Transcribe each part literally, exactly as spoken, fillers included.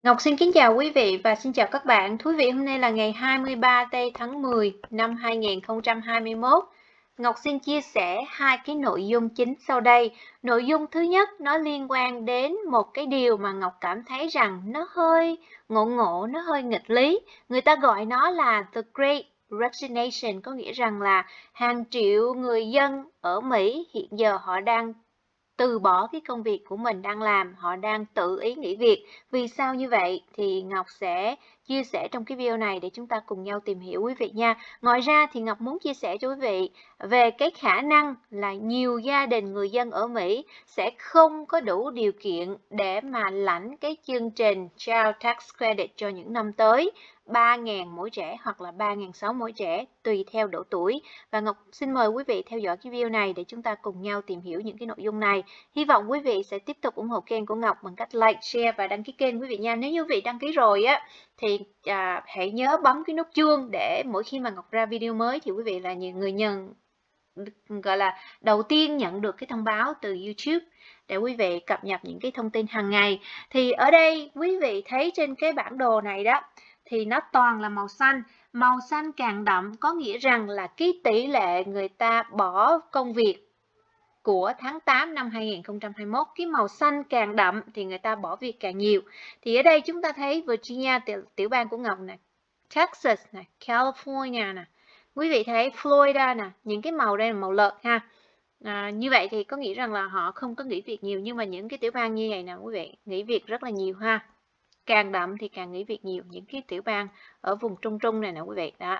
Ngọc xin kính chào quý vị và xin chào các bạn. Thú vị hôm nay là ngày hai mươi ba tây tháng mười năm hai nghìn không trăm hai mươi mốt. Ngọc xin chia sẻ hai cái nội dung chính sau đây. Nội dung thứ nhất nó liên quan đến một cái điều mà Ngọc cảm thấy rằng nó hơi ngộ ngộ, nó hơi nghịch lý. Người ta gọi nó là The Great Resignation, có nghĩa rằng là hàng triệu người dân ở Mỹ hiện giờ họ đang từ bỏ cái công việc của mình đang làm, họ đang tự ý nghỉ việc. Vì sao như vậy thì Ngọc sẽ chia sẻ trong cái video này để chúng ta cùng nhau tìm hiểu quý vị nha. Ngoài ra thì Ngọc muốn chia sẻ cho quý vị về cái khả năng là nhiều gia đình người dân ở Mỹ sẽ không có đủ điều kiện để mà lãnh cái chương trình Child Tax Credit cho những năm tới, ba nghìn mỗi trẻ hoặc là ba nghìn sáu trăm mỗi trẻ tùy theo độ tuổi. Và Ngọc xin mời quý vị theo dõi cái video này để chúng ta cùng nhau tìm hiểu những cái nội dung này. Hy vọng quý vị sẽ tiếp tục ủng hộ kênh của Ngọc bằng cách like, share và đăng ký kênh quý vị nha. Nếu như quý vị đăng ký rồi á thì à, hãy nhớ bấm cái nút chuông để mỗi khi mà Ngọc ra video mới thì quý vị là những người nhận gọi là đầu tiên nhận được cái thông báo từ YouTube để quý vị cập nhật những cái thông tin hàng ngày. Thì ở đây quý vị thấy trên cái bản đồ này đó thì nó toàn là màu xanh. Màu xanh càng đậm có nghĩa rằng là cái tỷ lệ người ta bỏ công việc của tháng tám năm hai nghìn không trăm hai mươi mốt, cái màu xanh càng đậm thì người ta bỏ việc càng nhiều. Thì ở đây chúng ta thấy Virginia, tiểu, tiểu bang của Ngọc nè, Texas nè, California nè, quý vị thấy Florida nè, những cái màu đây là màu lợt ha. À, như vậy thì có nghĩa rằng là họ không có nghỉ việc nhiều, nhưng mà những cái tiểu bang như vậy nè quý vị, nghỉ việc rất là nhiều ha. Càng đậm thì càng nghỉ việc nhiều, những cái tiểu bang ở vùng trung trung này nè quý vị đó.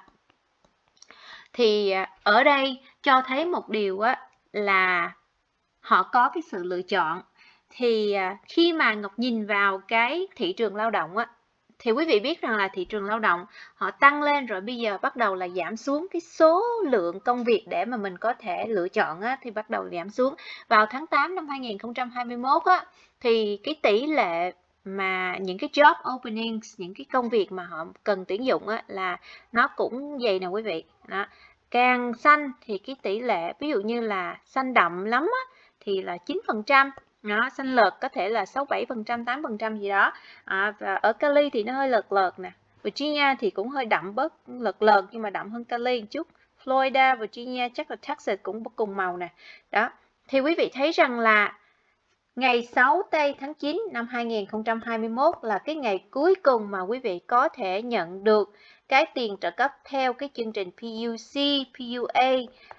Thì ở đây cho thấy một điều á là họ có cái sự lựa chọn. Thì khi mà Ngọc nhìn vào cái thị trường lao động á thì quý vị biết rằng là thị trường lao động họ tăng lên rồi bây giờ bắt đầu là giảm xuống, cái số lượng công việc để mà mình có thể lựa chọn á, thì bắt đầu giảm xuống. Vào tháng tám năm hai nghìn không trăm hai mươi mốt á thì cái tỷ lệ mà những cái job openings, những cái công việc mà họ cần tuyển dụng á, là nó cũng vậy nè quý vị đó. Càng xanh thì cái tỷ lệ, ví dụ như là xanh đậm lắm á, thì là chín phần trăm, nó xanh lợt có thể là sáu bảy phần trăm, tám phần trăm gì đó. À, và ở Cali thì nó hơi lợt lợt nè. Virginia thì cũng hơi đậm bớt lợt lợt nhưng mà đậm hơn Cali một chút. Florida, Virginia, chắc là Texas cũng cùng màu nè. Đó. Thì quý vị thấy rằng là ngày sáu tây tháng chín năm hai nghìn không trăm hai mươi mốt là cái ngày cuối cùng mà quý vị có thể nhận được cái tiền trợ cấp theo cái chương trình pê u xê, pê u a,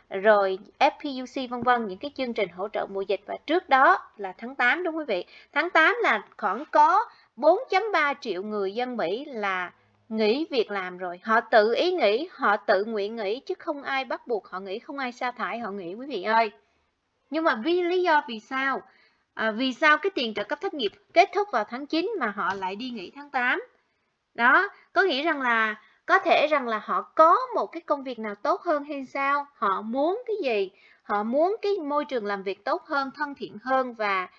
rồi ép pê u xê vân vân, những cái chương trình hỗ trợ mùa dịch. Và trước đó là tháng tám đúng quý vị. Tháng tám là khoảng có bốn phẩy ba triệu người dân Mỹ là nghỉ việc làm rồi. Họ tự ý nghỉ, họ tự nguyện nghỉ chứ không ai bắt buộc họ nghỉ, không ai sa thải họ nghỉ quý vị ơi. Nhưng mà vì lý do vì sao? À, vì sao cái tiền trợ cấp thất nghiệp kết thúc vào tháng chín mà họ lại đi nghỉ tháng tám? Đó, có nghĩa rằng là có thể rằng là họ có một cái công việc nào tốt hơn hay sao? Họ muốn cái gì? Họ muốn cái môi trường làm việc tốt hơn, thân thiện hơn và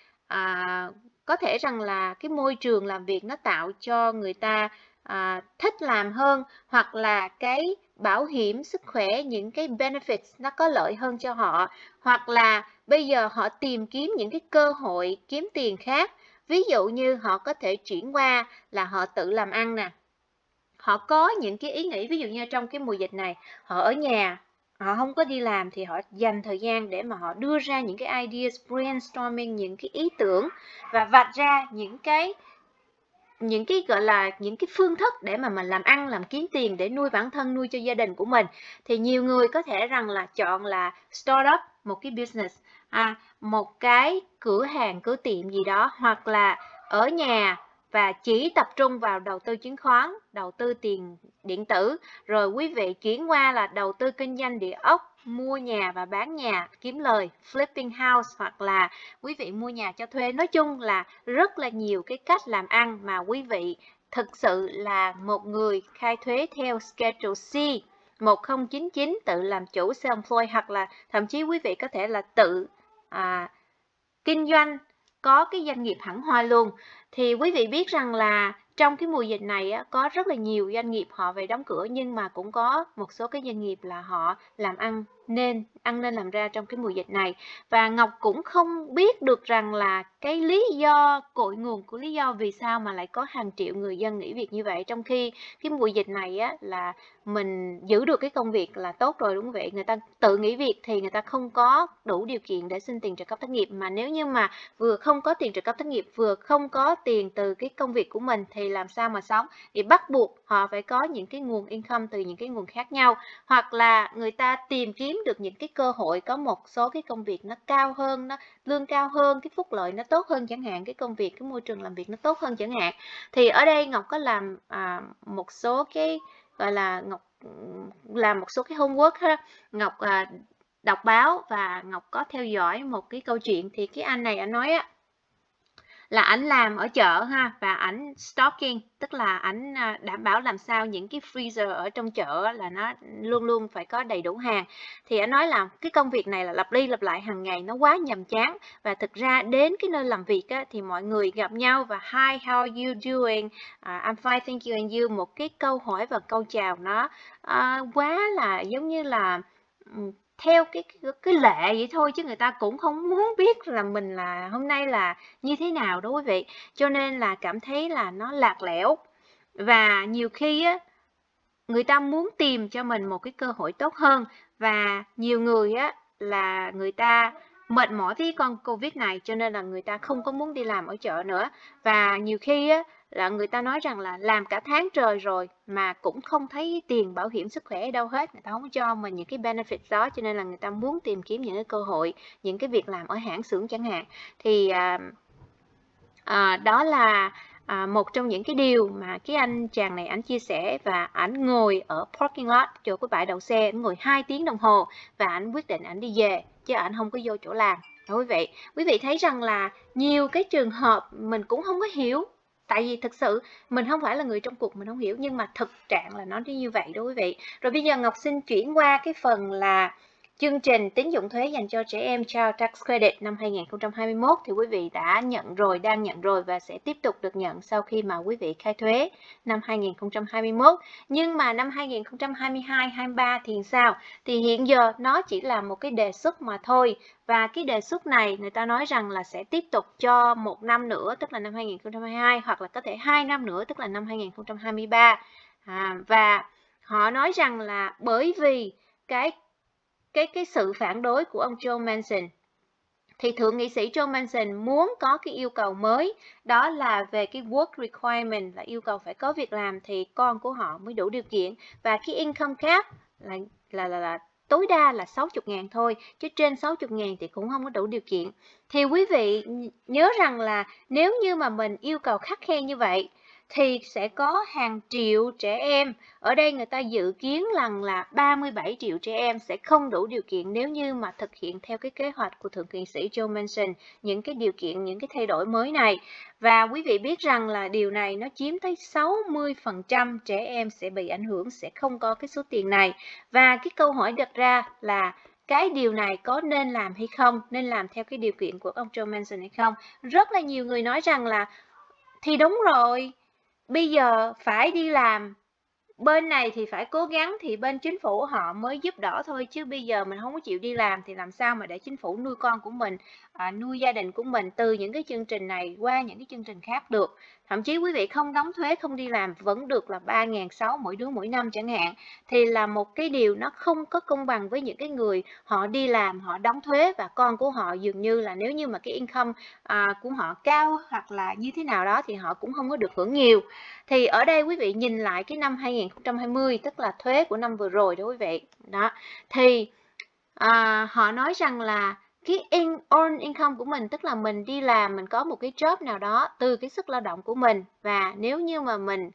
à, có thể rằng là cái môi trường làm việc nó tạo cho người ta à, thích làm hơn, hoặc là cái bảo hiểm sức khỏe, những cái benefits nó có lợi hơn cho họ, hoặc là bây giờ họ tìm kiếm những cái cơ hội kiếm tiền khác. Ví dụ như họ có thể chuyển qua là họ tự làm ăn nè. Họ có những cái ý nghĩ, ví dụ như trong cái mùa dịch này, họ ở nhà, họ không có đi làm thì họ dành thời gian để mà họ đưa ra những cái ideas, brainstorming, những cái ý tưởng và vạch ra những cái những cái gọi là những cái phương thức để mà mình làm ăn, làm kiếm tiền để nuôi bản thân, nuôi cho gia đình của mình. Thì nhiều người có thể rằng là chọn là start up một cái business, à, một cái cửa hàng, cửa tiệm gì đó, hoặc là ở nhà và chỉ tập trung vào đầu tư chứng khoán, đầu tư tiền điện tử, rồi quý vị chuyển qua là đầu tư kinh doanh địa ốc, mua nhà và bán nhà kiếm lời, flipping house, hoặc là quý vị mua nhà cho thuê. Nói chung là rất là nhiều cái cách làm ăn mà quý vị thực sự là một người khai thuế theo Schedule C một không chín chín, tự làm chủ self-employed, hoặc là thậm chí quý vị có thể là tự à, kinh doanh, có cái doanh nghiệp hẳn hoi luôn. Thì quý vị biết rằng là trong cái mùa dịch này á, có rất là nhiều doanh nghiệp họ về đóng cửa, nhưng mà cũng có một số cái doanh nghiệp là họ làm ăn nên ăn nên làm ra trong cái mùa dịch này. Và Ngọc cũng không biết được rằng là cái lý do, cội nguồn của lý do vì sao mà lại có hàng triệu người dân nghỉ việc như vậy, trong khi cái mùa dịch này á, là mình giữ được cái công việc là tốt rồi, đúng không vậy? Người ta tự nghỉ việc thì người ta không có đủ điều kiện để xin tiền trợ cấp thất nghiệp, mà nếu như mà vừa không có tiền trợ cấp thất nghiệp, vừa không có tiền từ cái công việc của mình thì làm sao mà sống? Thì bắt buộc họ phải có những cái nguồn income từ những cái nguồn khác nhau, hoặc là người ta tìm kiếm được những cái cơ hội, có một số cái công việc nó cao hơn, nó lương cao hơn, cái phúc lợi nó tốt hơn chẳng hạn, cái công việc, cái môi trường làm việc nó tốt hơn chẳng hạn. Thì ở đây Ngọc có làm à, một số cái gọi là Ngọc làm một số cái homework ha. Ngọc à, đọc báo và Ngọc có theo dõi một cái câu chuyện. Thì cái anh này anh nói á, là ảnh làm ở chợ ha, và ảnh stocking, tức là ảnh đảm bảo làm sao những cái freezer ở trong chợ là nó luôn luôn phải có đầy đủ hàng. Thì ảnh nói là cái công việc này là lặp đi lặp lại hàng ngày, nó quá nhàm chán, và thực ra đến cái nơi làm việc á, thì mọi người gặp nhau và hi, how are you doing, uh, I'm fine, thank you, and you, một cái câu hỏi và câu chào nó uh, quá là giống như là um, theo cái, cái cái lệ vậy thôi, chứ người ta cũng không muốn biết là mình là hôm nay là như thế nào đó quý vị. Cho nên là cảm thấy là nó lạc lẽo, và nhiều khi á, người ta muốn tìm cho mình một cái cơ hội tốt hơn, và nhiều người á là người ta mệt mỏi với con Covid này, cho nên là người ta không có muốn đi làm ở chợ nữa. Và nhiều khi á là người ta nói rằng là làm cả tháng trời rồi mà cũng không thấy tiền bảo hiểm sức khỏe ở đâu hết, người ta không cho mình những cái benefit đó, cho nên là người ta muốn tìm kiếm những cái cơ hội, những cái việc làm ở hãng xưởng chẳng hạn. Thì à, à, đó là à, một trong những cái điều mà cái anh chàng này ảnh chia sẻ, và ảnh ngồi ở parking lot, chỗ cái bãi đậu xe, ảnh ngồi hai tiếng đồng hồ và ảnh quyết định ảnh đi về, chứ ảnh không có vô chỗ làm. Đó quý vị, quý vị thấy rằng là nhiều cái trường hợp mình cũng không có hiểu, tại vì thực sự mình không phải là người trong cuộc, mình không hiểu, nhưng mà thực trạng là nó như vậy đó quý vị. Rồi bây giờ Ngọc xin chuyển qua cái phần là chương trình tín dụng thuế dành cho trẻ em Child Tax Credit năm hai nghìn không trăm hai mươi mốt thì quý vị đã nhận rồi, đang nhận rồi và sẽ tiếp tục được nhận sau khi mà quý vị khai thuế năm hai nghìn không trăm hai mươi mốt. Nhưng mà năm hai nghìn không trăm hai mươi hai hai mươi ba thì sao? Thì hiện giờ nó chỉ là một cái đề xuất mà thôi. Và cái đề xuất này người ta nói rằng là sẽ tiếp tục cho một năm nữa, tức là năm hai nghìn không trăm hai mươi hai, hoặc là có thể hai năm nữa, tức là năm hai nghìn không trăm hai mươi ba. À, và họ nói rằng là bởi vì cái cái cái sự phản đối của ông Joe Manchin, thì thượng nghị sĩ Joe Manchin muốn có cái yêu cầu mới, đó là về cái work requirement, là yêu cầu phải có việc làm thì con của họ mới đủ điều kiện, và cái income cap là là là, là tối đa là sáu mươi ngàn thôi, chứ trên sáu mươi ngàn thì cũng không có đủ điều kiện. Thì quý vị nhớ rằng là nếu như mà mình yêu cầu khắt khe như vậy thì sẽ có hàng triệu trẻ em, ở đây người ta dự kiến rằng là ba mươi bảy triệu trẻ em sẽ không đủ điều kiện nếu như mà thực hiện theo cái kế hoạch của thượng nghị sĩ Joe Manchin, những cái điều kiện, những cái thay đổi mới này. Và quý vị biết rằng là điều này nó chiếm tới sáu mươi phần trăm trẻ em sẽ bị ảnh hưởng, sẽ không có cái số tiền này. Và cái câu hỏi đặt ra là cái điều này có nên làm hay không, nên làm theo cái điều kiện của ông Joe Manchin hay không. Rất là nhiều người nói rằng là thì đúng rồi, bây giờ phải đi làm, bên này thì phải cố gắng thì bên chính phủ họ mới giúp đỡ thôi, chứ bây giờ mình không có chịu đi làm thì làm sao mà để chính phủ nuôi con của mình, à, nuôi gia đình của mình từ những cái chương trình này qua những cái chương trình khác được. Thậm chí quý vị không đóng thuế, không đi làm vẫn được là ba nghìn sáu trăm mỗi đứa mỗi năm chẳng hạn, thì là một cái điều nó không có công bằng với những cái người họ đi làm, họ đóng thuế, và con của họ dường như là nếu như mà cái income à, của họ cao hoặc là như thế nào đó thì họ cũng không có được hưởng nhiều. Thì ở đây quý vị nhìn lại cái năm hai nghìn không trăm hai mươi, tức là thuế của năm vừa rồi đó quý vị, đó, thì à, họ nói rằng là cái in, earn income của mình, tức là mình đi làm, mình có một cái job nào đó từ cái sức lao động của mình, và nếu như mà mình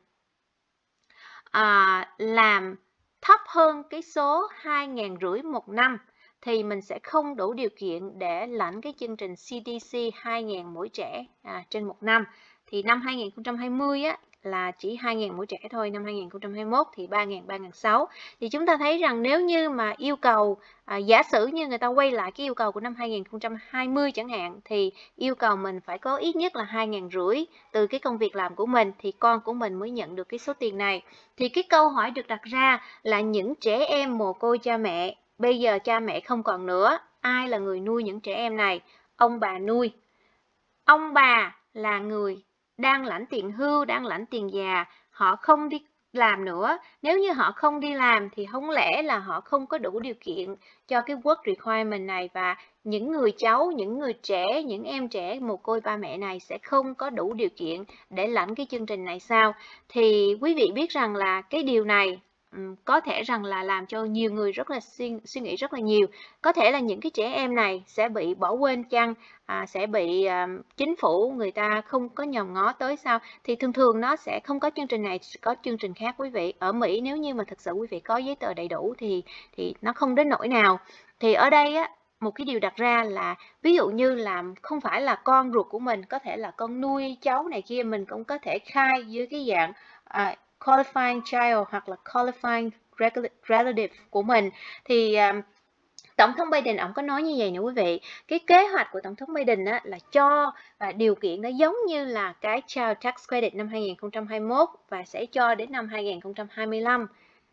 à, làm thấp hơn cái số hai nghìn rưỡi một năm thì mình sẽ không đủ điều kiện để lãnh cái chương trình C D C hai nghìn mỗi trẻ à, trên một năm. Thì năm hai nghìn không trăm hai mươi á, là chỉ hai nghìn mỗi trẻ thôi, năm hai nghìn không trăm hai mươi mốt thì ba nghìn, ba nghìn sáu trăm. Thì chúng ta thấy rằng nếu như mà yêu cầu, à, giả sử như người ta quay lại cái yêu cầu của năm hai nghìn không trăm hai mươi chẳng hạn, thì yêu cầu mình phải có ít nhất là hai nghìn rưỡi từ cái công việc làm của mình thì con của mình mới nhận được cái số tiền này. Thì cái câu hỏi được đặt ra là những trẻ em mồ côi cha mẹ, bây giờ cha mẹ không còn nữa, ai là người nuôi những trẻ em này? Ông bà nuôi. Ông bà là người đang lãnh tiền hưu, đang lãnh tiền già, họ không đi làm nữa. Nếu như họ không đi làm thì không lẽ là họ không có đủ điều kiện cho cái work requirement này, và những người cháu, những người trẻ, những em trẻ mồ côi ba mẹ này sẽ không có đủ điều kiện để lãnh cái chương trình này sao? Thì quý vị biết rằng là cái điều này um, có thể rằng là làm cho nhiều người rất là suy, suy nghĩ rất là nhiều. Có thể là những cái trẻ em này sẽ bị bỏ quên chăng? À, sẽ bị à, chính phủ người ta không có nhòm ngó tới sao? Thì thường thường nó sẽ không có chương trình này, có chương trình khác quý vị. Ở Mỹ nếu như mà thực sự quý vị có giấy tờ đầy đủ thì thì nó không đến nỗi nào. Thì ở đây á, một cái điều đặt ra là ví dụ như là không phải là con ruột của mình, có thể là con nuôi cháu này kia, mình cũng có thể khai dưới cái dạng uh, qualifying child hoặc là qualifying relative của mình. Thì uh, Tổng thống Biden ông có nói như vậy nè quý vị, cái kế hoạch của Tổng thống Biden á, là cho và điều kiện nó giống như là cái Child Tax Credit năm hai nghìn không trăm hai mươi mốt và sẽ cho đến năm hai nghìn không trăm hai mươi lăm.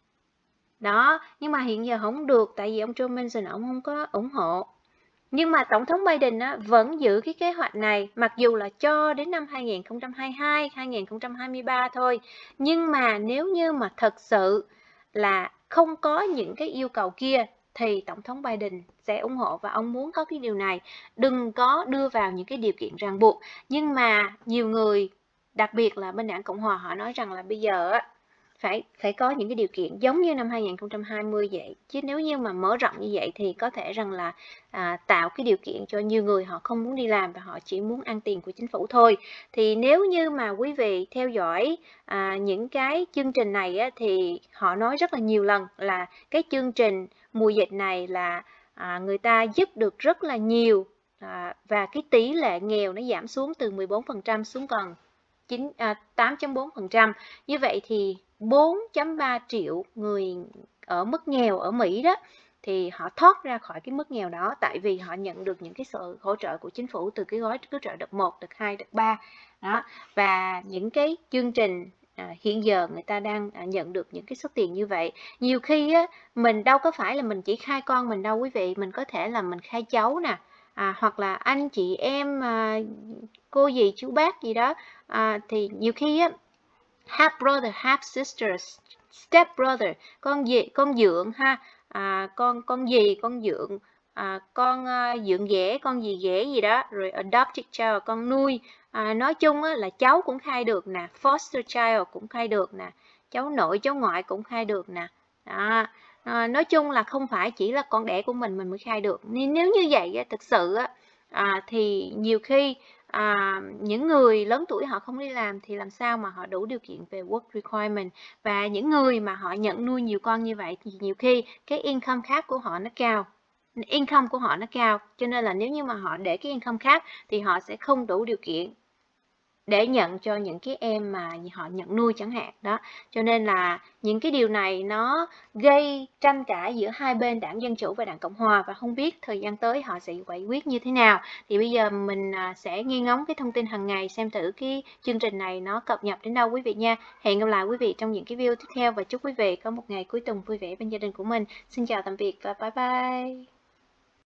Đó, nhưng mà hiện giờ không được tại vì ông Joe Manchin ông không có ủng hộ. Nhưng mà Tổng thống Biden á, vẫn giữ cái kế hoạch này, mặc dù là cho đến năm hai nghìn không trăm hai mươi hai, hai nghìn không trăm hai mươi ba thôi. Nhưng mà nếu như mà thật sự là không có những cái yêu cầu kia thì Tổng thống Biden sẽ ủng hộ và ông muốn có cái điều này. Đừng có đưa vào những cái điều kiện ràng buộc. Nhưng mà nhiều người, đặc biệt là bên đảng Cộng Hòa, họ nói rằng là bây giờ á, phải phải có những cái điều kiện giống như năm hai nghìn không trăm hai mươi vậy, chứ nếu như mà mở rộng như vậy thì có thể rằng là à, tạo cái điều kiện cho nhiều người họ không muốn đi làm và họ chỉ muốn ăn tiền của chính phủ thôi. Thì nếu như mà quý vị theo dõi à, những cái chương trình này á, thì họ nói rất là nhiều lần là cái chương trình mùa dịch này là à, người ta giúp được rất là nhiều à, và cái tỷ lệ nghèo nó giảm xuống từ mười bốn phần trăm xuống còn tám phẩy bốn phần trăm. Như vậy thì bốn phẩy ba triệu người ở mức nghèo ở Mỹ đó thì họ thoát ra khỏi cái mức nghèo đó, tại vì họ nhận được những cái sự hỗ trợ của chính phủ từ cái gói cứu trợ đợt một, đợt hai, đợt ba đó. Và những cái chương trình à, hiện giờ người ta đang à, nhận được những cái số tiền như vậy. Nhiều khi á, mình đâu có phải là mình chỉ khai con mình đâu quý vị, mình có thể là mình khai cháu nè, à, hoặc là anh chị em à, cô dì chú bác gì đó. À, thì nhiều khi á, half brother, half sisters, step brother, con dì, con dượng ha, à, con con dì, con dượng, à, con uh, dượng ghẻ, con dì ghẻ gì đó, rồi adopted child, con nuôi. À, nói chung á, là cháu cũng khai được nè, foster child cũng khai được nè, cháu nội cháu ngoại cũng khai được nè. Đó. À, nói chung là không phải chỉ là con đẻ của mình mình mới khai được. Nên nếu như vậy á, thực sự á, à, thì nhiều khi À, những người lớn tuổi họ không đi làm thì làm sao mà họ đủ điều kiện về work requirement. Và những người mà họ nhận nuôi nhiều con như vậy thì nhiều khi cái income khác của họ nó cao, income của họ nó cao, cho nên là nếu như mà họ để cái income khác thì họ sẽ không đủ điều kiện để nhận cho những cái em mà họ nhận nuôi chẳng hạn đó. Cho nên là những cái điều này nó gây tranh cãi giữa hai bên, đảng Dân Chủ và đảng Cộng Hòa, và không biết thời gian tới họ sẽ giải quyết như thế nào. Thì bây giờ mình sẽ nghe ngóng cái thông tin hàng ngày xem thử cái chương trình này nó cập nhật đến đâu quý vị nha. Hẹn gặp lại quý vị trong những cái video tiếp theo và chúc quý vị có một ngày cuối tuần vui vẻ bên gia đình của mình. Xin chào tạm biệt và bye bye.